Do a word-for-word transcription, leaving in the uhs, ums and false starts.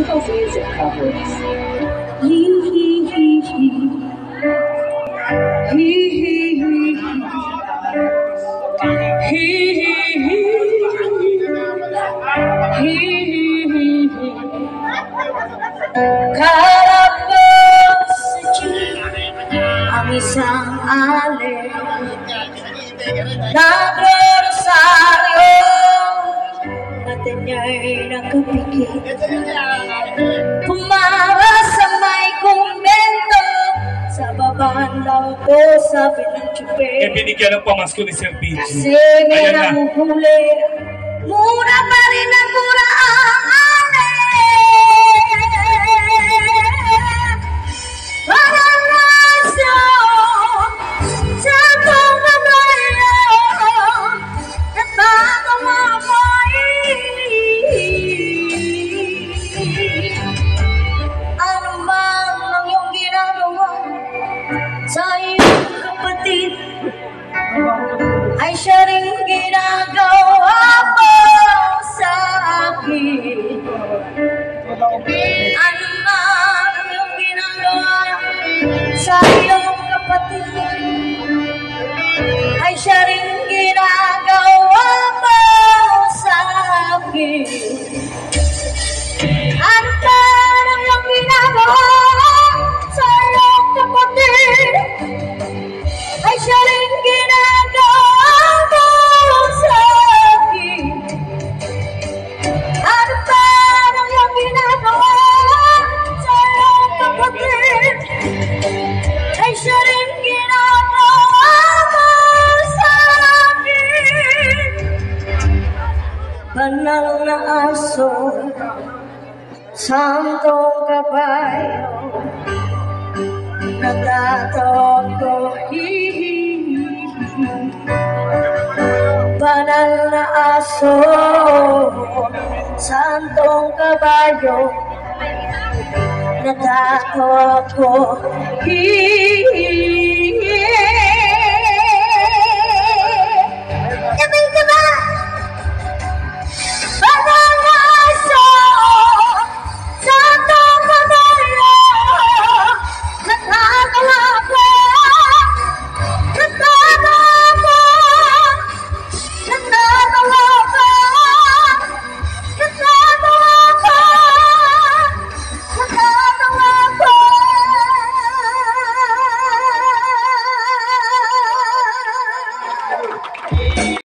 Banal's music covers. Hee hee hee hee. Hee hee hee hee. Hee hee hee. Hee hee hee. Kalabas sa Diyos ang isang alin nagro-rosaryo natin niya'y nakapikit pumara sa may kumbento sa babandang ko sabi ng tsupe eh binigyan ng pamasko ni Sir B G kasi may nahuhuli mura pa rin ang mura ang alin sa iyong kapatid ay siya rin ginagawa mo sa akin. Ano man ang iyong ginagawa sa iyong kapatid ay siya rin ginagawa mo sa akin. Ano man ang iyong ginagawa sa iyong kapatid ay siya rin ginagawa mo sa akin. Ano pa ang iyong ginagawa sa iyong kapatid ay siya rin ginagawa mo sa akin. Banal na aso, santong kabayo, nagtatawag ko, hihihi. Banal na aso, santong kabayo, nagtatawag ko, hihihi.